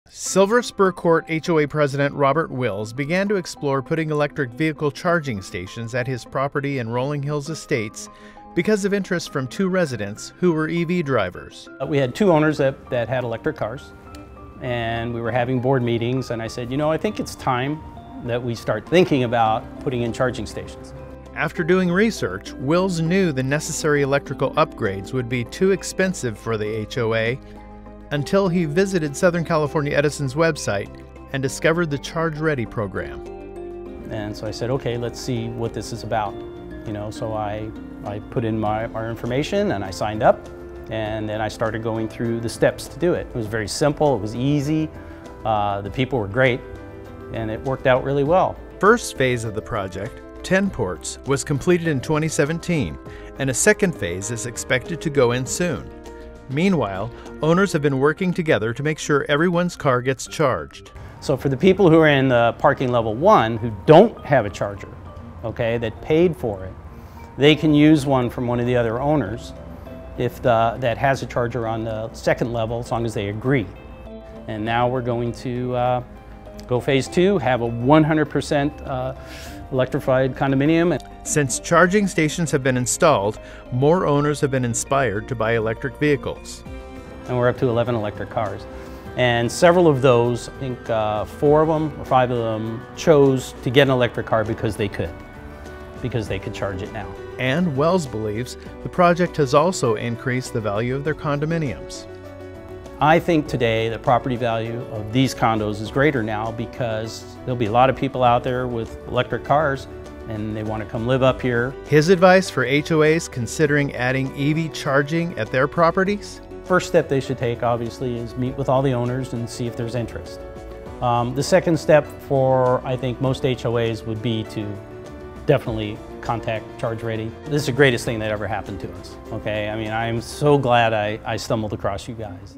Silver Spur Court HOA President Robert Wills began to explore putting electric vehicle charging stations at his property in Rolling Hills Estates because of interest from two residents who were EV drivers. We had two owners that had electric cars, and we were having board meetings, and I said, I think it's time that we start thinking about putting in charging stations. After doing research, Wills knew the necessary electrical upgrades would be too expensive for the HOA until he visited Southern California Edison's website and discovered the Charge Ready program. And so I said, okay, let's see what this is about. So I put in our information and I signed up, and then I started going through the steps to do it. It was very simple, it was easy, the people were great, and it worked out really well. First phase of the project, 10 ports, was completed in 2017, and a second phase is expected to go in soon. Meanwhile, owners have been working together to make sure everyone's car gets charged. So for the people who are in the parking level 1 who don't have a charger, that paid for it, they can use one from one of the other owners that has a charger on the second level, as long as they agree. And now we're going to go phase 2, have a 100% electrified condominium. Since charging stations have been installed, more owners have been inspired to buy electric vehicles. And we're up to 11 electric cars. And several of those, I think 4 of them or 5 of them, chose to get an electric car because they could charge it now. And Wells believes the project has also increased the value of their condominiums. I think today the property value of these condos is greater now because there'll be a lot of people out there with electric cars and they want to come live up here. His advice for HOAs considering adding EV charging at their properties? First step they should take, obviously, is meet with all the owners and see if there's interest. The second step for, I think, most HOAs would be to definitely contact Charge Ready. This is the greatest thing that ever happened to us, I'm so glad I stumbled across you guys.